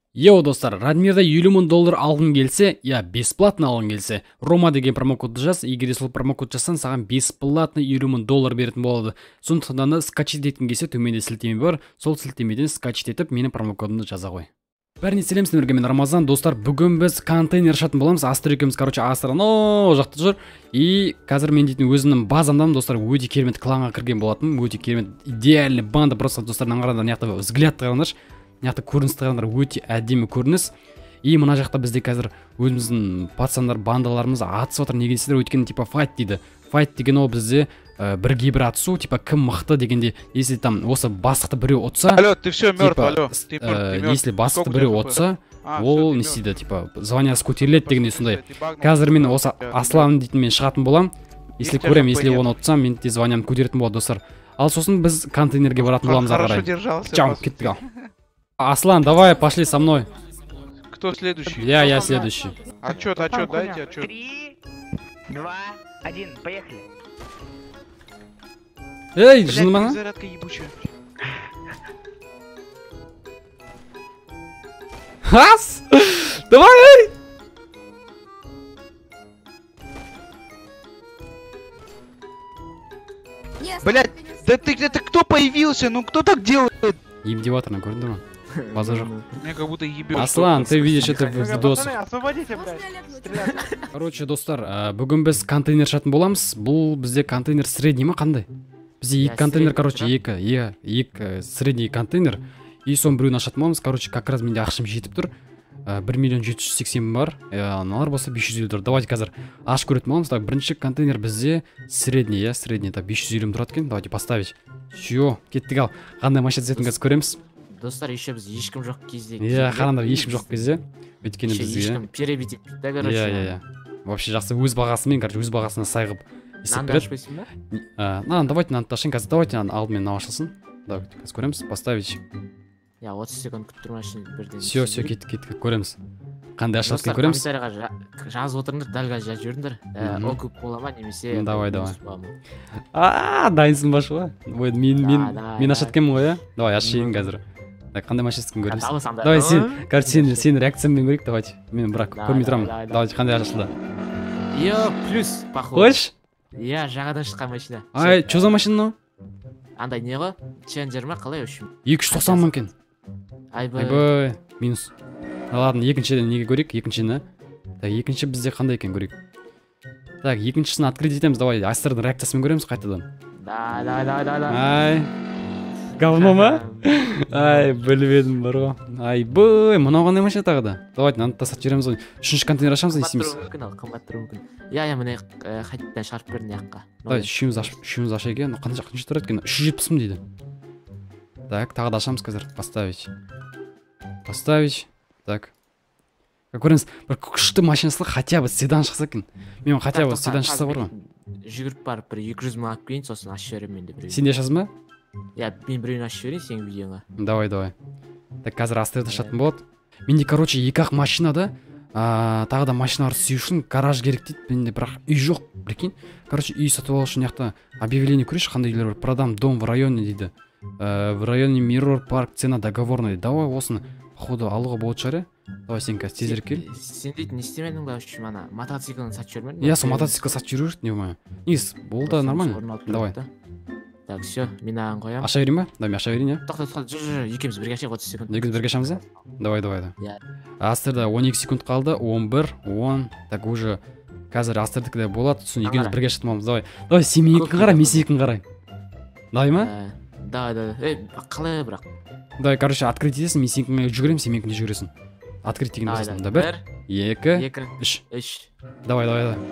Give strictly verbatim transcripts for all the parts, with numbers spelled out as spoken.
Йоу достар, Радмирда елу мың доллар алғың келсе, я бесплатно алғың келсе, Рома деген промокодты жаз, егер сол промокод жазсаң, саған бесплатно елу мың доллар беретін болады. Сондықтан да скачет еткің келсе, төменде сілтеме бар, сол сілтемеден скачет етіп, менің промокодымды жаза қой. Бәріне сәлем, сіздерге мен Рамазан. Достар, бүгін біз контейнер ашатын боламыз. Астыр екеуміз, короче, Астыр анау жақта жүр. И қазір мен дейтін өзімнің базамдан, достар, өте керемет кланға кірген болатын, өте керемет идеальный банда. Просто достар, наңғарада неяқта взгляд тағандар, неяқта көрініс тағандар, өте әдемі көрініс. И мына жақта бізде қазір өзіміздің пацандар, бандаларымыз атысып отыр. Неге десеңдер, өйткені типа файт дейді. Файт деген ол бізде бірге бір атысу, типа кім мықты дегенде, если там осы бастықты біреу отса, алло, ты все мертв, алло, ты мертв, если бастықты біреу отса, ол не істейді, типа званиясы көтеріледі дегенде сондай. Қазір мен осы Аслан дейтін мен шығатын болам. Если көрем, если оны отсам, мен де званиямды көтеретін болады, достар. Ал сосын біз контейнерге баратын боламыз ары қарай. Чам, кеттік ал. Аслан, давай, пошли со мной. Кто следующий? Я, я следующий. Отчет, отчет, дайте отчет. Три, два, один, поехали. Эй, жынмана? Зарядка ебучая. Хас! Давай! Блять, да ты где-то кто появился? Ну кто так делает? Емдеватор, көрінді ма? База жоқ. Мне как будто ебешь. Аслан, ты видишь это в видосах. Освободите, блядь. Короче, достар, бүгін біз контейнер шатын боламыз. Бұл бізде контейнер средний ма қандай? Бізде екі контейнер, короче, екі, екі, екі средний контейнер. И сон біреуін ашатын боламыз. Короче, как раз менде ақшым жетіп тұр. бір миллион жеті жүз сексен бар. Аналар болса бес жүз елу тұр. Давайте қазір аш көретін боламыз. Так, бірінші контейнер бізде средний, я, средний. Так, бес жүз елу тұрады екен. Давайте поставить. Все, кеттік ал. Қандай машина түзетін қазір көреміз. Достар, еще біз ешкім жоқ кезде. Иә, қараңдар, ешкім жоқ кезде. Өйткені бізге ешкім перебить етті, короче. Иә, иә, иә. Вообще жақсы өз бағасымен, короче, өз бағасына сай қылып есеп береді. Нанды ашпайсың ба? Нан, давайте нанды ашайын. Қазір давайте алдымен мынау ашылсын. Давайте қазір көреміз. Поставить. Я отыз секунд күтіп тұрмашын бірден. Все, все, кеттік, кеттік, көреміз. Қандай ашылып екен көреміз. Достар, комментарияға жазып отырыңдар, дәл қазір жазып жіберіңдер. О көп бола ма немесе. Давай, давай. А, дайынсың ба шуға? Ой, мен мен мен ашады екенмін ғой, иә? Давай, ашайын қазір. Так, қандай машинасын көреміз. Давай, сен, короче, сен сен реакциямен көрейік, давайте. Мен бірақ көрмей тұрамын. Давайте, қандай ашылды? Йо, плюс, похож. Қойш? Иә, жағадан шыққан машина. Ай, что за машина? Андай не ғой? Челленджер ма қалай үшін? екі жүз тоқсан мың екен. Айбай. Айбай, минус. Ладно, екіншіден неге көрейік? Екіншіні. Так, екінші бізде қандай екен көрейік. Так, екіншісін открыть етеміз. Давай, Астердің реакциясымен көреміз қайтадан. Да, да, да, да, да. Ай, говно ма? Ай, білмедім бар ғой. Айбай, мынау қандай машина тағы да. Давайте, мынаны тастап жібереміз ғой. Үшінші контейнер ашамыз, не істейміз? Қымбат тұруы мүмкін. Иә, иә, міне қайтадан шығарып бердің яққа. Давай, үшеуміз аша екен. Қандай жақыншы тұрады екен? үш жүз жетпіс мың дейді. Так, тағы да ашамыз қазір. Поставить. Поставить. Так. Как көріңіз, бір күшті машинасы хотя бы седан шықса екен. Мен хотя бы седан шықса бар ғой. Жүгіріп барып бір екі жүз мың алып келейін, сосын ашып жіберемін мен де біреуін. Сен де ашасың ба? Иә, мен біреуін ашып жіберейін сенің видеоңа. Давай, давай. Так, қазір Астерді ашатын болады. Менде, короче, екі ақ машинада, тағы да машиналарды сүю үшін гараж керек дейді. Менде бірақ үй жоқ, прикинь. Короче, үй сатып алу үшін яқта объявление көрейші, қандай үйлер бар. Продам дом в районе дейді. В районе Mirror Park, цена договорная. Давай осыны походу алуға болады шығар, иә? Давай сен қазір тезірек кел. Сен дейтін не істемедің ба үшін ана мотоциклін сатып жүрмедің? Иә, сол мотоцикл сатып жүру не болмай. Негіз, бұл да нормально. Давай. Так, все, мен ағын қоям. Аша берейін ба? Давай, аша берейін, иә? Тоқта, тоқта, жүр, жүр, екеміз бірге ашайық отыз секунд. Екеміз бірге ашамыз, иә? Давай, давай, да. Иә. Астерда он екі секунд қалды, он бір, он. Так, уже қазір Астердікіде болады, сосын екеміз бірге ашатымамыз. Давай. Давай, сен мен екін қара, мен сен екін қарай. Давай ма? Давай, давай. Эй, қалай бірақ? Давай, короче, открыть етесің, мен сен екін жүгірем, сен мен екін жүгіресің. Открыть деген басын. Да, бір, екі, үш. Үш. Давай, давай, давай.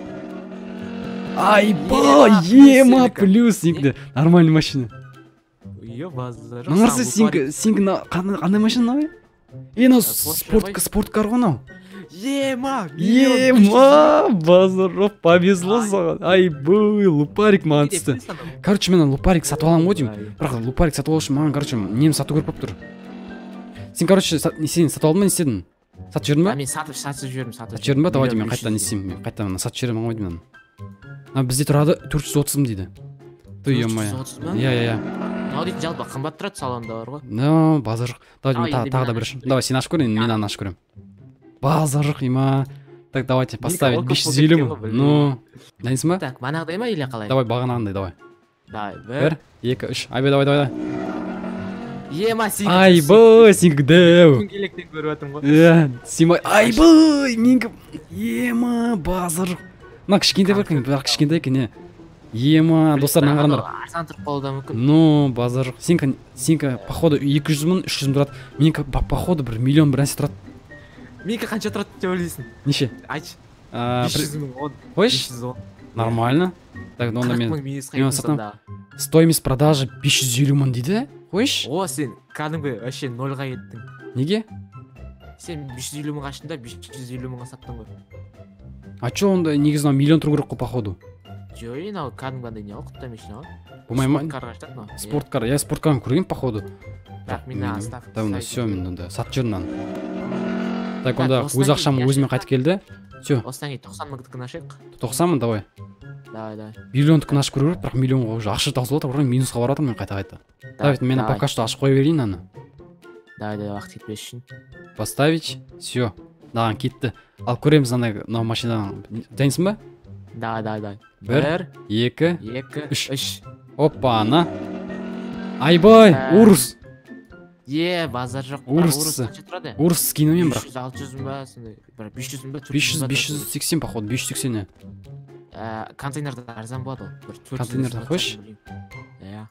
Айба, ема, плюс сенкі. Нормальный машина. Үйе, базар. Наңарсы сенкі қандай машина нау? Е, нау спорткар ғой нау? Ема, ема, базар, повезло саған. Айбай, лупарик маған түсті. Короче, мен лупарик сатып аламын ғой деймін. Бірақ лупарик сатып алу үшін маған, короче, нем сату көріп тұр. Сен, короче, сен сатып алдың ба, не істедің? Сатып жібердің ба? Мен сатып жібердім, сатып сатып жібердің ба? Давайте мен қайтадан не істеймін. Мен қайтадан сатып жіберемін ғой деймін. Бізде тұрады төрт жүз отыз мың дейді. Ты, е-мое. Иә, иә, иә. мынау дейтін жалпы қымбат тұрады салонда бар ғой. Ну, базар жоқ. Давайте А, мен та- енді тағы мен да бір ашып давай сен ашып көр, енді мен аны ашып көремін. Базар жоқ има. Так, давайте поставить ол бес көп жүз елу болып мың. кеткен ғой, Ну, дайынсың ба? Так, манағыдай ма или қалай? Давай бағанағындай, давай. Давай, Бір, бір. екі, үш. Айбай, давай, давай. Ема, сен. Айбай, сенікі дәу. Күнкелектен көріп жатырмын ғой. Иә, симай. Айбай, менікі. Ема, базар жоқ. Мына кішкентай бар екен, бірақ кішкентай екен, е. Ема, достар, мына қараңдар. Арзан тұрып қалуы да мүмкін. Ну, базар жоқ. Сенікі, сенікі, походу, екі жүз мың, үш жүз мың тұрады. Менікі, по- походу, бір миллион бір нәрсе тұрады. Менікі қанша тұрады деп ойлайсың? Неше? Айтшы. А, бес жүз мың, он. Қойшы, бес жүз он. нормально. Так, онда қырық мен мың минус мен қайтын сатам. сонда. стоимость продажи бес жүз елу мың дейді. Қойшы. О, сен кәдімгі вообще нольға еттің. Неге? Сен бес жүз елу мың аштың да бес жүз елу мыңға саттың ғой. А чё онда негізі мына миллион тұру керек қой походу. Жоқ, мынау кәдімгі не ғой, құттай машина ғой. Болмай ма? Спорткарға аштады мынау. Спорткар, я спорткарын көрген походу. Так, мен Мен- астав. Да, онда все, мен онда сатып жүрмін аны. Так, Так, онда осыдан өз ақшам кейін өзіме яшық қайтып келді. Все, Осыдан кейін тоқсан мыңдікін ашайық. тоқсан мың давай. Давай, давай. Миллиондікін ашып көру керек, бірақ миллионға уже ақша таусылып жатыр, бірақ минусқа барып жатырмын мен қайта-қайта. Давай, мен давай. пока что ашып қоя берейін аны. Давай, давай, уақыт кетпес үшін. Поставить. Все. Маған кетті. Алып көреміз андай мына машинадан. Дайынсың ба? Давай, давай, давай. Бір, екі, екі, үш. үш. опа, ана. Айбай, Ә. урус. Е, базар жоқ. Урыс. Урыс қанша тұрады? Урус скинумен бірақ. бес жүз, алты жүз мың ба, сондай. бір бес жүз мың ба, төрт бес жүз жүз, мың ба бес тұрады. жүз сексен походу, бес жүз сексен. е. Ә, контейнерде арзан болады ғой. бір төрт жүз Контейнерден сатсам, қойшы. білмеймін. Иә.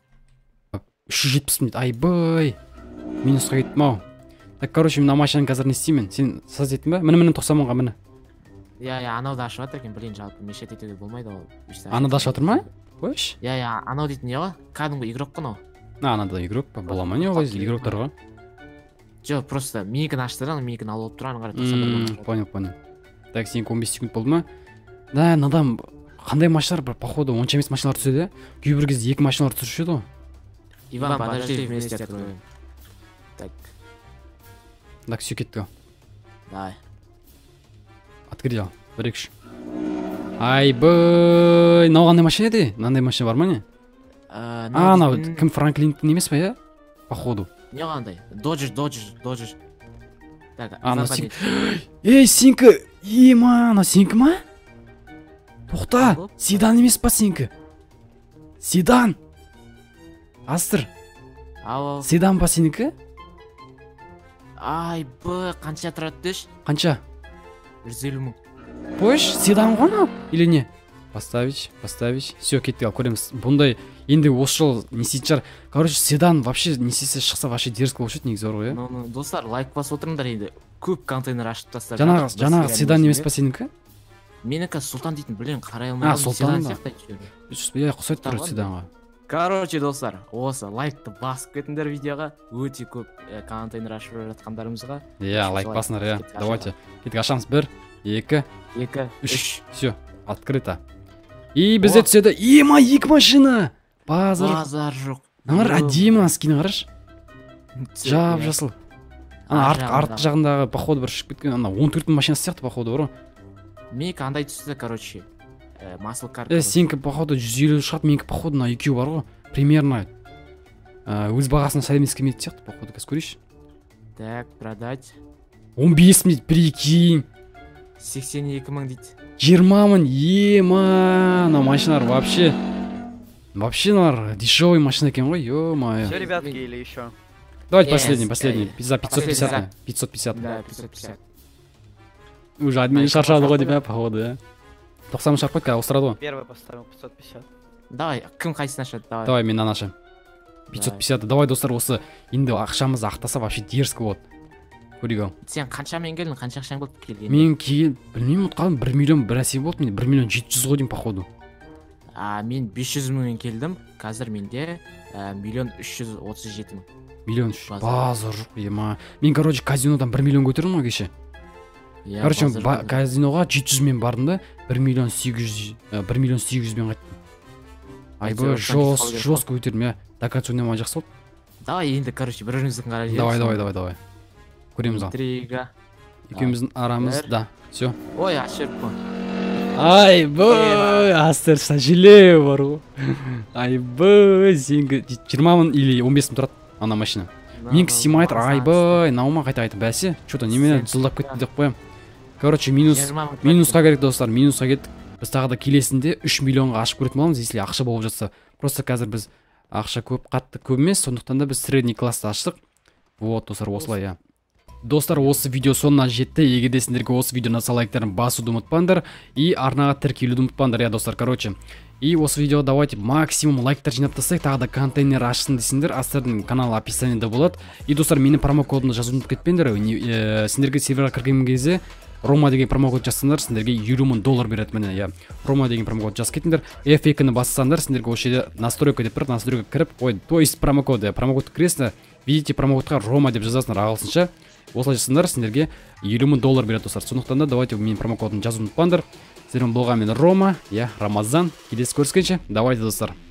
үш жүз жетпіс мың дейді. Айбай. Минусқа кеттім ау. Так, короче, мына машинаны қазір не істеймін? Сен саз еттің ба? Міне міне тоқсан мыңға міне. Иә, иә, анау да ашып жатыр екен, блин, жалпы мешет етуге болмайды ғой. Аны да ашып жатыр ма? Қойшы. Иә, иә, анау дейтін не ғой? Кәдімгі игрок қой анау. А, анада игрок па? Бола ма не олай игроктарға? Жоқ, просто миникін аштыр, ана миникін алып алып тұр, аны қарай тоқсан бір мың Ммм, ашып. понял, понял. Так, сенікі он бес секунд болды ма? Да, надан қандай машиналар бір походу онша емес машиналар түседі. Кейбір кезде екі машиналар түсіруші еді ғой. Иван, подожди, вместе откроем. Так, Так, все кетті. давай. Открыть ал. бір екі үш. Айбай, мынау қандай машина еді? Мынандай машина бар ма не? Ә, А, анау дейтін- кім Франклиндікін емес па, иә? Походу. Не қандай? Доджер, доджер, доджер. Так, А, Иван, анау сен- подожди. Ей, сенікі. Ема, анау сенікі ма? Тоқта, Алло? седан емес па сенікі? Седан. Астыр, Ау, седан па сенікі? ай, б, қанша тұрады деш? Қанша? жүз елу мың. Қойш, седан ғой анау? Или не? Поставить, поставить. Все, кетті ал, көреміз. Бұндай енді осы жол не істейтін шығар. Короче, седан вообще не істесе шықса вообще дерзкі болушы еді негізі бар ғой, иә? Ну, ну, достар, лайк басып отырыңдар енді. Көп контейнер ашып тастар. Жаңағы, жаңағы седан емес па сенікі? Менікі Сұлтан дейтін, блин, қарай алмай А, қалдым, Сұлтан седан ба? сияқты айтып жіберді. Иә, ұқсайды тұр Тамам. седанға. Короче, достар, осы лайкты басып кетіңдер видеоға. Өте көп э, контейнер ашып жатқандарымызға. Иә, лайк басыңдар, иә. Давайте. Кеттік, ашамыз. бір, екі, екі, үш. үш. Все, открыто. И бізде О. түседі. Ема, екі машина. Базар. Базар жоқ. Мыналар әдемі ана скин қарашы. Жап Иә. жасыл. Ана Ар арт арт жағындағы. жағындағы походу бір шығып кеткен ана он төрт мың машинасы сияқты походу бар ғой. Менікі андай түсті, короче. э, Масл кар. Э, сенікі походу жүз елу шығады, менікі походу мына екеуі бар ғой. Примерно ә, өз бағасына сәл емес келмейтін сияқты походу, қазір көрейінші. Так, продать. он бес мың прикинь. сексен екі мың дейді. жиырма мың. Ема, мына машиналар вообще вообще мыналар дешевый машина екен ғой, ё-моё. Все, ребятки, или еще? Давайте Yes, последний, э, последний. За пятьсот пятьдесят. последний, пятьсот пятьдесят. Да, пятьсот пятьдесят. Уже админ Ай, шаршады ғой шаршап деп, иә, походу, иә. тоқсан мың шарп қойды, қазір ауыстырады ғой. Первый поставил пятьсот пятьдесят. Давай, кім қайсысын ашады? Давай. Давай, мен аны ашамын. пятьсот пятьдесят. Давай, достар, осы енді ақшамызды ақтаса вообще дерзкі болады. Көрейік ау. Сен қаншамен келдің, қанша ақшаң болды келген? Мен кейін білмеймін, ұмытып қалдым, бір миллион бір әсе болды менде, бір миллион жеті жүз ғой деймін походу. А, мен бес жүз мыңмен келдім. Қазір менде ә, миллион үш жүз отыз жеті мың. Миллион үш. Базар. Базар жоқ, ема. Мен, короче, казинодан бір миллион көтердім ғой кеше. Иә, Короче, базар ба- жоқ. казиноға жеті жүз мен бардым да, бір миллион сегіз жүз, ә, бір миллион сегіз жүзбен қайттым. Айбай, Әйтеуір, жос, қал керек жестко көтердім, иә. Доказ ойнамай жақсы болды. Давай енді, короче, бір біріміздің қарай Давай, давай, давай, давай. Көреміз ал. Интрига. Екеуміздің арамыз, Бір. да, все. Ой, ашып қой. Айбой, астер сожалею бар ғой. Айбой, сенгі жиырма мың или он бес мың тұрады ана машина. Менікі симайтыр, айбой, наума қайта қайта бәсе. Что-то немене жылдап кетті деп қоям. Короче, минус минусқа керек достар, минусқа кеттік. Біз тағы да келесінде үш миллионға ашып көретін боламыз, если ақша болып жатса. Просто қазір біз ақша көп, қатты көп емес, сондықтан да біз средний классты аштық. Вот, достар, осылай, я. Достар, осы видео соңына жетті. Егер де сендерге осы видеоны лайктарын басуды ұмытпаңдар и арнаға тіркелуді ұмытпаңдар, я достар, короче. И осы видео давайте максимум лайктар жинап тастайық, тағы да контейнер ашсын десеңдер, Астердің каналы описаниеда болады. И достар, менің промокодымды жазуды ұмытып кетпеңдер. Сендерге серверға кірген кезде Рома деген промокод жазсаңдар, сендерге елу мың доллар береді. Міне, я Рома деген промокод жазып кетіңдер. эф екі-ні бассаңдар, сендерге осы жерде настройка деп бір, настройка кіріп, ой, то есть промокоды, промокод кіресіңдер, видите промокодқа Рома деп жазасыңдар ағылшынша. Осылай жасаңдар, сендерге елу мың доллар береді достар. Сондықтан да давайте менің промокодын жазуды ұмытпаңдар. Сіздермен болған мен Рома, я Рамазан. Келесі көріскенше, давайте достар.